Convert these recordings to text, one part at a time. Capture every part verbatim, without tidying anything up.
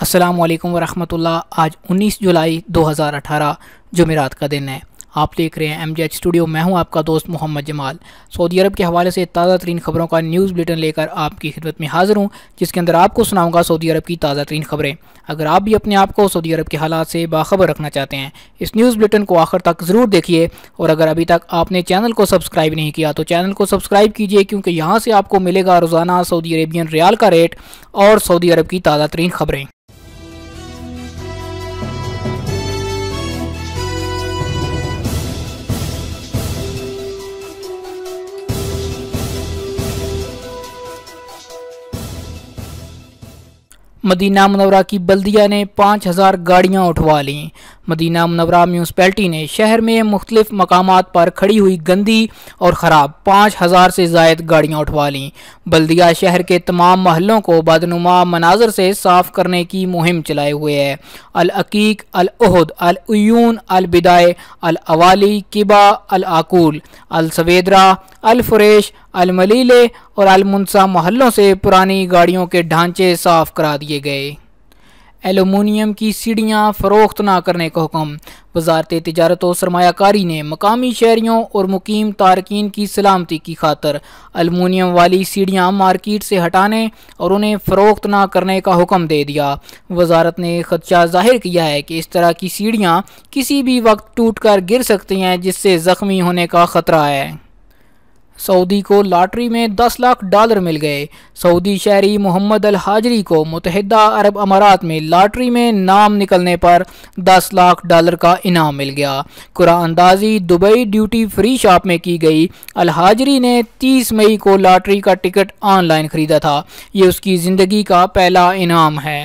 अस्सलामु अलैकुम वरहमतुल्लाह। आज उन्नीस जुलाई दो हज़ार अठारह जुमेरात का दिन है। आप देख रहे हैं एम जे एच स्टूडियो। मैं हूं आपका दोस्त मोहम्मद जमाल। सऊदी अरब के हवाले से ताज़ा तरीन खबरों का न्यूज़ बुलेटिन लेकर आपकी खिदमत में हाजिर हूं, जिसके अंदर आपको सुनाऊंगा सऊदी अरब की ताज़ा तरीन खबरें। अगर आप भी अपने आप को सऊदी अरब के हालात से बाखबर रखना चाहते हैं, इस न्यूज़ बुलेटिन को आखिर तक ज़रूर देखिए। और अगर अभी तक आपने चैनल को सब्सक्राइब नहीं किया तो चैनल को सब्सक्राइब कीजिए, क्योंकि यहाँ से आपको मिलेगा रोज़ाना सऊदी अरेबियन रियाल का रेट और सऊदी अरब की ताज़ा तरीन खबरें। मदीना मुनव्वरा की बल्दिया ने पाँच हज़ार गाड़ियाँ उठवा लीं। मदीना मुनव्वरा म्यूनसिपैलिटी ने शहर में मुख्तलिफ मकामात पर खड़ी हुई गंदी और ख़राब पाँच हज़ार से ज़ायद गाड़ियाँ उठवा लीं। बल्दिया शहर के तमाम महलों को बदनुमा मनाजर से साफ़ करने की मुहिम चलाए हुए है। अल अकीक, अल उहद, अल उयून, अल बिदाए, अल अवाली, किबा, अल आकूल, अल सवेदरा, अल फुरेश, अल मलीले और अल मुनसा महलों से पुरानी गाड़ियों के ढांचे साफ करा दिए गए। एलुमिनियम की सीढ़ियाँ फ़रोख्त न करने का हुक्म। वजारत तिजारत और सरमायाकारी ने मकामी शहरियों और मुकीम तारकीन की सलामती की खातर एलुमिनियम वाली सीढ़ियाँ मार्केट से हटाने और उन्हें फ़रोख्त न करने का हुक्म दे दिया। वजारत ने खदशा जाहिर किया है कि इस तरह की सीढ़ियाँ किसी भी वक्त टूट कर गिर सकती हैं, जिससे ज़ख्मी होने का ख़तरा है। सऊदी को लॉटरी में दस लाख डॉलर मिल गए। सऊदी शहरी मोहम्मद अल हाजरी को मुत्तहिदा अरब अमारात में लॉटरी में नाम निकलने पर दस लाख डॉलर का इनाम मिल गया। कुरान अंदाजी दुबई ड्यूटी फ्री शॉप में की गई। अल हाजरी ने तीस मई को लॉटरी का टिकट ऑनलाइन खरीदा था। ये उसकी ज़िंदगी का पहला इनाम है।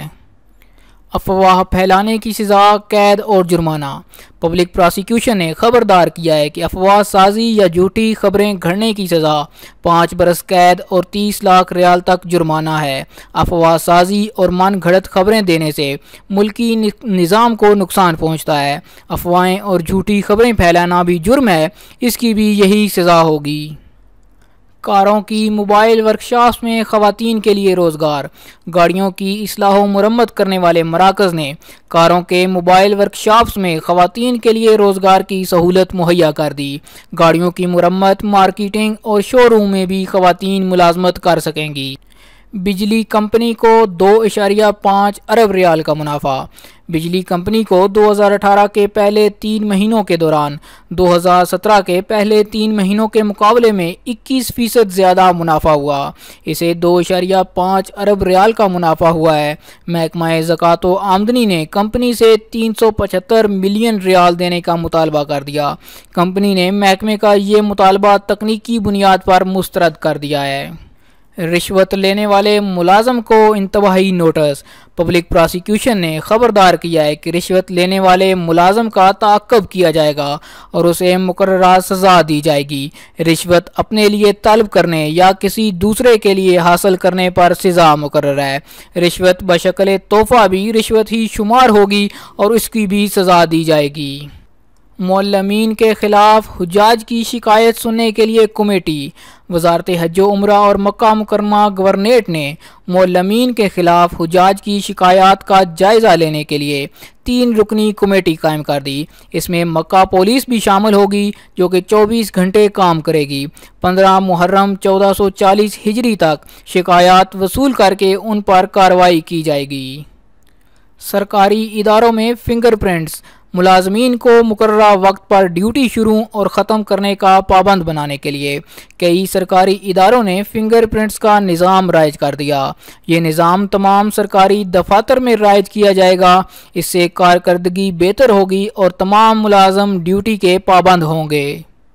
अफवाह फैलाने की सज़ा कैद और जुर्माना। पब्लिक प्रोसिक्यूशन ने खबरदार किया है कि अफवाह साजी या झूठी खबरें घड़ने की सज़ा पाँच बरस कैद और तीस लाख रियाल तक जुर्माना है। अफवाह साजी और मन घड़त खबरें देने से मुल्की निज़ाम को नुकसान पहुँचता है। अफवाहें और झूठी खबरें फैलाना भी जुर्म है, इसकी भी यही सज़ा होगी। कारों की मोबाइल वर्कशॉप्स में ख़वातीन के लिए रोज़गार। गाड़ियों की इस्लाह व मुरम्मत करने वाले मराकज़ ने कारों के मोबाइल वर्कशॉप्स में ख़वातीन के लिए रोज़गार की सहूलत मुहैया कर दी। गाड़ियों की मुरम्मत, मार्केटिंग और शोरूम में भी ख़वातीन मुलाजमत कर सकेंगी। बिजली कंपनी को दो इशारिया पाँच अरब रियाल का मुनाफा। बिजली कंपनी को दो हज़ार अठारह के पहले तीन महीनों के दौरान दो हज़ार सत्रह के पहले तीन महीनों के मुकाबले में इक्कीस फीसद ज़्यादा मुनाफा हुआ। इसे दो इशारिया पाँच अरब रियाल का मुनाफा हुआ है। महकमा ज़कात व आमदनी ने कंपनी से तीन सौ पचहत्तर मिलियन रियाल देने का मुतालबा कर दिया। कंपनी ने महकमे का ये मुतालबा तकनीकी बुनियाद पर मुस्तरद कर दिया है। रिश्वत लेने वाले मुलाजम को इंतबाही नोटिस। पब्लिक प्रोसिक्यूशन ने खबरदार किया है कि रिश्वत लेने वाले मुलाजम का ताक़ब किया जाएगा और उसे मुकर्ररा सज़ा दी जाएगी। रिश्वत अपने लिए तलब करने या किसी दूसरे के लिए हासिल करने पर सज़ा मुकर्रर है। रिश्वत बशक्ल तोहफ़ा भी रिश्वत ही शुमार होगी और इसकी भी सज़ा दी जाएगी। मुअल्लिमीन के खिलाफ हुज्जाज की शिकायत सुनने के लिए कमेटी। वजारत हज व उम्रा और मक्का मुकरमा गवर्नरेट ने मुअल्लिमीन के खिलाफ हुज्जाज की शिकायत का जायज़ा लेने के लिए तीन रुकनी कमेटी कायम कर दी। इसमें मक्का पुलिस भी शामिल होगी, जो कि चौबीस घंटे काम करेगी। पंद्रह मुहर्रम चौदह सौ चालीस हिजरी तक शिकायत वसूल करके उन पर कार्रवाई की जाएगी। सरकारी इदारों में फिंगरप्रिंट्स। मुलाजमीन को मुकर्ररा वक्त पर ड्यूटी शुरू और ख़त्म करने का पाबंद बनाने के लिए कई सरकारी इदारों ने फिंगरप्रिंट्स का निज़ाम राइज कर दिया। ये निज़ाम तमाम सरकारी दफातर में राइज किया जाएगा। इससे कारकर्दगी बेहतर होगी और तमाम मुलाजम ड्यूटी के पाबंद होंगे।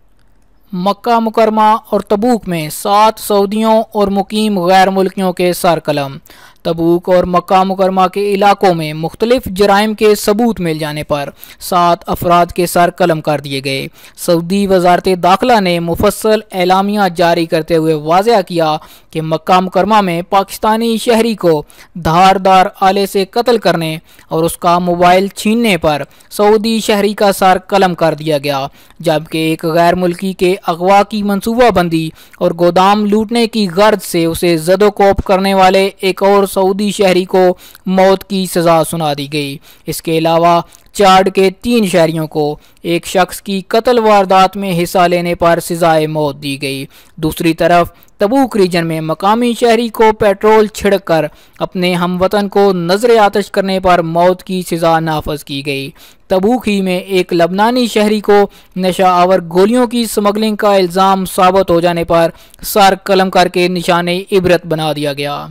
मक्का मुकरमा और तबूक में सात सऊदियों और मुकीम गैर मुल्कियों के सर कलम। तबूक और मक्का मुकरमा के इलाकों में मुख्तलिफ जराइम के सबूत मिल जाने पर सात अफराद के सर कलम कर दिए गए। सऊदी वजारत दाखिला ने मुफस्सल एलामिया जारी करते हुए वाज़ेह किया कि मक्का मुकरमा में पाकिस्तानी शहरी को धारदार आले से कत्ल करने और उसका मोबाइल छीनने पर सऊदी शहरी का सर कलम कर दिया गया, जबकि एक गैर मुल्की के अगवा की मनसूबाबंदी और गोदाम लूटने की गर्ज से उसे जदोकोप करने वाले एक और सऊदी शहरी को मौत की सज़ा सुना दी गई। इसके अलावा चाड के तीन शहरियों को एक शख्स की कत्ल वारदात में हिस्सा लेने पर सज़ाए मौत दी गई। दूसरी तरफ तबूक रीजन में मकामी शहरी को पेट्रोल छिड़क कर अपने हमवतन को नजर आतश करने पर मौत की सज़ा नाफज की गई। तबूक ही में एक लबनानी शहरी को नशा आवर गोलियों की स्मगलिंग का इल्ज़ाम साबित हो जाने पर सर कलम करके निशाने इबरत बना दिया गया।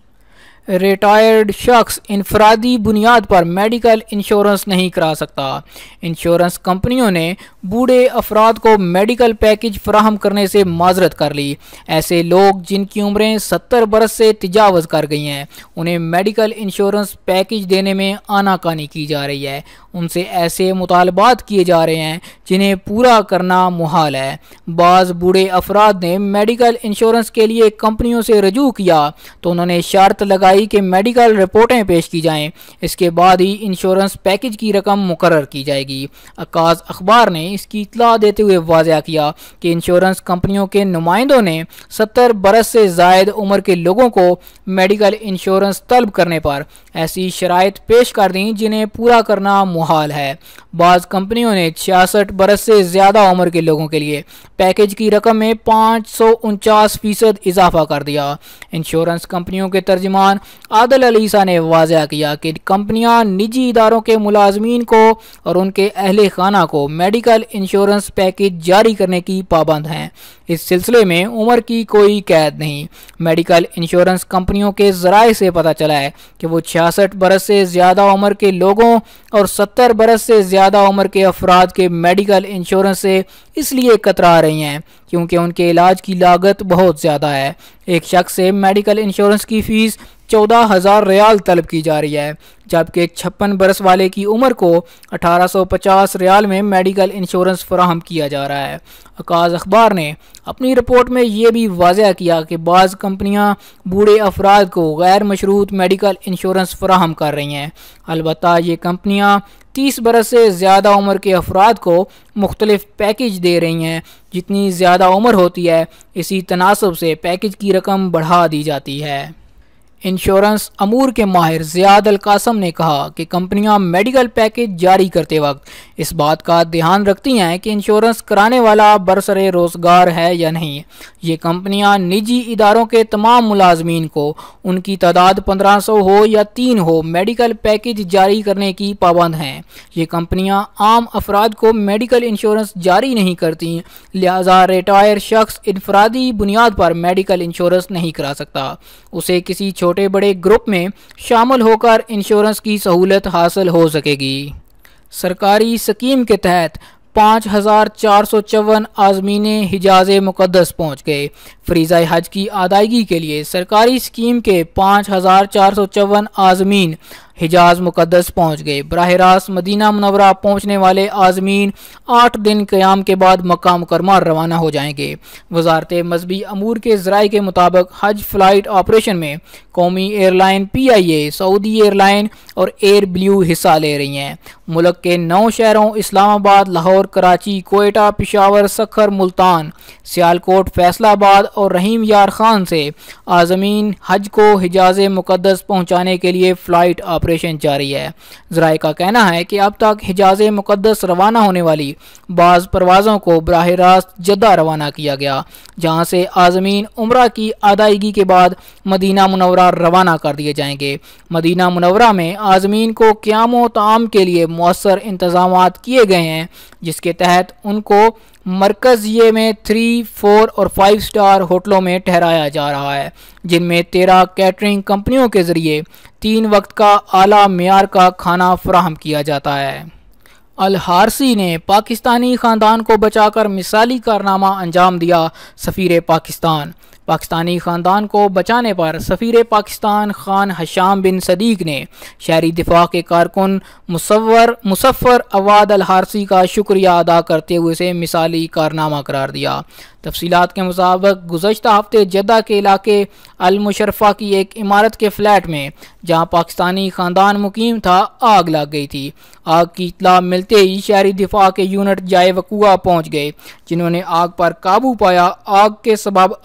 रिटायर्ड शख्स इनफरादी बुनियाद पर मेडिकल इंश्योरेंस नहीं करा सकता। इंश्योरेंस कंपनियों ने बूढ़े अफराद को मेडिकल पैकेज फराहम करने से माजरत कर ली। ऐसे लोग जिनकी उम्रें सत्तर बरस से तजावज़ कर गई हैं, उन्हें मेडिकल इंश्योरेंस पैकेज देने में आनाकानी की जा रही है। उनसे ऐसे मुतालबात किए जा रहे हैं जिन्हें पूरा करना मुहाल है। बाज़ बूढ़े अफराद ने मेडिकल इंश्योरेंस के लिए कंपनियों से रजू किया तो उन्होंने शर्त लगाई कि मेडिकल रिपोर्टें पेश की जाएं, इसके बाद ही इंश्योरेंस पैकेज की रकम मुकर्रर की जाएगी। अकाज अखबार ने इसकी इत्तला देते हुए वाज़ह किया कि इंश्योरेंस कंपनियों के नुमाइंदों ने सत्तर बरस से ज़ायद उम्र के लोगों को मेडिकल इंश्योरेंस तलब करने पर ऐसी शराइत पेश कर दी जिन्हें पूरा करना मुहाल है। बाज़ कंपनियों ने छियासठ बरस से ज़्यादा उम्र के लोगों के लिए पैकेज की रकम में पाँच सौ उनचास फीसद इजाफा कर दिया। इंश्योरेंस कंपनियों के तर्जुमान आदिल अलीसा ने वाज़ह किया कि कंपनियां निजी इदारों के मुलाजमीन को और उनके अहले खाना को मेडिकल इंश्योरेंस पैकेज जारी करने की पाबंद हैं। इस सिलसिले में उम्र की कोई कैद नहीं। मेडिकल इंश्योरेंस कंपनियों के ज़राए से पता चला है कि वो छियासठ बरस से ज़्यादा उम्र के लोगों और सत्तर बरस से ज़्यादा उम्र के अफराद के मेडिकल इंश्योरेंस से इसलिए कतरा रही हैं क्योंकि उनके इलाज की लागत बहुत ज़्यादा है। एक शख्स से मेडिकल इंश्योरेंस की फ़ीस चौदह हज़ार रियाल तलब की जा रही है, जबकि छप्पन बरस वाले की उम्र को अठारह सौ पचास रियाल में मेडिकल इंश्योरेंस फराहम किया जा रहा है। अकाज अखबार ने अपनी रिपोर्ट में ये भी वाज़ह किया कि बाज़ कंपनियां बूढ़े अफराद को गैर मशरूत मेडिकल इंश्योरेंस फराहम कर रही हैं। अलबत्ता ये कंपनियां तीस बरस से ज़्यादा उम्र के अफराद को मुख्तलिफ पैकेज दे रही हैं। जितनी ज़्यादा उम्र होती है, इसी तनासब से पैकेज की रकम बढ़ा दी जाती है। इंश्योरेंस अमूर के माहिर ज़ियाद अल कासम ने कहा कि कंपनियां मेडिकल पैकेज जारी करते वक्त इस बात का ध्यान रखती हैं कि इंश्योरेंस कराने वाला बरसरे रोज़गार है या नहीं। ये कंपनियां निजी इदारों के तमाम मुलाजमीन को उनकी तादाद पंद्रह सौ हो या तीन हो मेडिकल पैकेज जारी करने की पाबंद हैं। ये कंपनियां आम अफराद को मेडिकल इंश्योरेंस जारी नहीं करती, लिहाजा रिटायर शख्स इनफरादी बुनियाद पर मेडिकल इंश्योरेंस नहीं करा सकता। उसे किसी छोटे बड़े ग्रुप में शामिल होकर इंश्योरेंस की सहूलत हासिल हो सकेगी। सरकारी स्कीम के तहत पाँच हज़ार चार सौ चौवन आज़मीन हिजाज मुक़द्दस पहुँच गए। फरीज़ा हज की अदायगी के लिए सरकारी स्कीम के पाँच हज़ार चार सौ चौवन आज़मीन हिजाज मुक़द्दस पहुँच गए। बराह रास्त मदीना मुनव्वरा पहुँचने वाले आज़मीन आठ दिन क़याम के बाद मक्का मुकरमा रवाना हो जाएंगे। वज़ारत मज़हबी अमूर के ज़राए के मुताबिक हज फ़्लाइट ऑपरेशन में कौमी airline P I A, Saudi airline और एयर ब्लू हिस्सा ले रही हैं। मुल्क के नौ शहरों इस्लामाबाद, लाहौर, कराची, कोयटा, पेशावर, सखर, मुल्तान, सियालकोट, फैसलाबाद और रहीम यार खान से आज़मीन हज को हिजाज मुक़द्दस पहुँचाने के लिए फ़्लाइट ऑपरेशन जारी है। ज़राए का कहना है कि अब तक हिजाज मुक़द्दस रवाना होने वाली बाज़ परवाज़ों को बराह रास्त जद्दा रवाना किया गया, जहाँ से आज़मीन उम्रा की अदायगी के बाद मदीना मुनव्वरा रवाना कर दिए जाएंगे। मदीना मुनव्वरा में आज़मीन को क़याम व ताम के लिए मौसर इंतज़ामात किए गए हैं, जिसके तहत उनको मरकज़ ये में थ्री फोर और फाइव स्टार होटलों में ठहराया जा रहा है, जिनमें तेरह कैटरिंग कंपनियों के ज़रिए तीन वक्त का आला मेयार का खाना फराहम किया जाता है। अल हारसी ने पाकिस्तानी ख़ानदान को बचाकर मिसाली कारनामा अंजाम दिया। सफ़ीर पाकिस्तान पाकिस्तानी ख़ानदान को बचाने पर सफ़ीर पाकिस्तान खान हशाम बिन सदीक ने शहरी दिफा के कारकुन मुसव्वर मुसफ़र अवाद अल हारसी का शुक्रिया अदा करते हुए इसे मिसाली कारनामा करार दिया। तफसीलात के मुताबिक गुज़श्ता हफ्ते जद्दा के इलाके अल मुशर्रफा की एक इमारत के फ्लैट में, जहां पाकिस्तानी ख़ानदान मुकीम था, आग लग गई थी। आग की इत्तला मिलते ही शहरी दिफा के यूनिट जाए वक़ूआ पहुँच गए, जिन्होंने आग पर काबू पाया। आग के सबब इमारत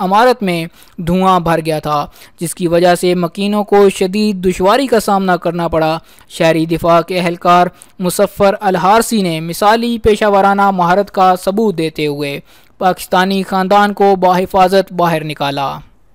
में धुआं भर गया था, जिसकी वजह से मकीनों को शदीद दुश्वारी का सामना करना पड़ा। शहरी दिफा के एहलकार मुसफ़र अल हारसी ने मिसाली पेशा वराना महारत का सबूत देते हुए पाकिस्तानी ख़ानदान को बाहिफाजत बाहर निकाला।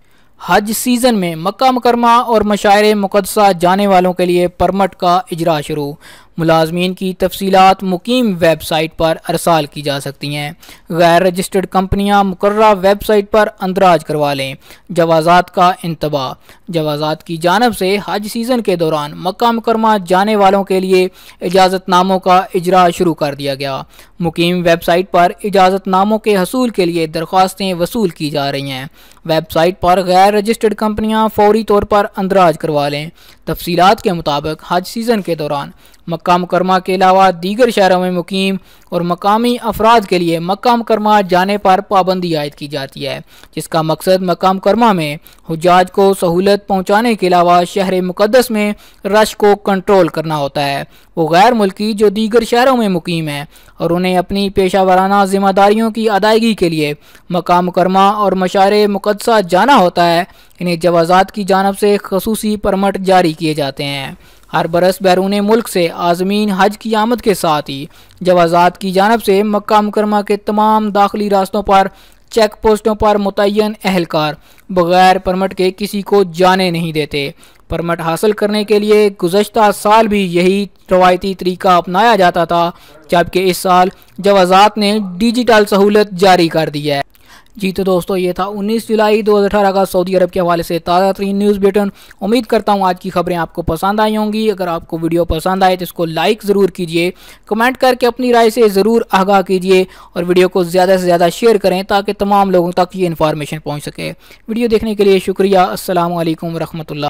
हज सीज़न में मक्का मुकरमा और मशाइर मुक़द्दसा जाने वालों के लिए परमट का इजरा शुरू। मुलाजमीन की तफसीलात मुकीम वेबसाइट पर अरसाल की जा सकती हैं। गैर रजिस्टर्ड कंपनियां मुकर्रा वेबसाइट पर अंदराज करवा लें। जवाज़ात का इंतबाह। जवाज़ात की जानब से हज सीज़न के दौरान मक्का मुकरमा जाने वालों के लिए इजाज़तनामों का इजरा शुरू कर दिया गया। मुकीम वेबसाइट पर इजाज़तनामों के हसूल के लिए दरख्वास्तें वसूल की जा रही हैं। वेबसाइट पर गैर रजिस्टर्ड कंपनियां फौरी तौर पर अंदराज करवा लें। तफसीलात के मुताबिक हज सीज़न के दौरान मक्का मुकरमा के अलावा दीगर शहरों में मुकीम और मकामी अफराद के लिए मक्का मुकरमा जाने पर पाबंदी आयद की जाती है, जिसका मकसद मक्का मुकरमा में हुज्जाज को सहूलत पहुँचाने के अलावा शहर मुक़द्दस में रश को कंट्रोल करना होता है। वो गैर मुल्की जो दीगर शहरों में मुकीम हैं और उन्हें अपनी पेशा वराना ज़िम्मेदारियों की अदायगी के लिए मक्का मुकरमा और मशाइर मुक़द्दसा जाना होता है, इन्हें जवाज़ात की जानब से खसूसी परमट जारी किए जाते हैं। हर बरस बैरून मुल्क से आज़मीन हज की आमद के साथ ही जवाज़ात की जानब से मक्का मुकरमा के तमाम दाखिली रास्तों पर चेक पोस्टों पर मुतय्यन एहलकार बगैर परमट के किसी को जाने नहीं देते। परमट हासिल करने के लिए गुज़श्ता साल भी यही रवायती तरीका अपनाया जाता था, जबकि इस साल जवाज़ात ने डिजिटल सहूलत जारी कर दी है। जी तो दोस्तों, ये था उन्नीस जुलाई दो हज़ार अठारह का सऊदी अरब के हवाले से ताज़ा तरीन न्यूज़ बुलेटिन। उम्मीद करता हूँ आज की खबरें आपको पसंद आई होंगी। अगर आपको वीडियो पसंद आए तो इसको लाइक ज़रूर कीजिए, कमेंट करके अपनी राय से ज़रूर आगाह कीजिए और वीडियो को ज़्यादा से ज़्यादा शेयर करें ताकि तमाम लोगों तक ये इन्फॉर्मेशन पहुँच सके। वीडियो देखने के लिए शुक्रिया। अस्सलामु अलैकुम रहमतुल्लाह।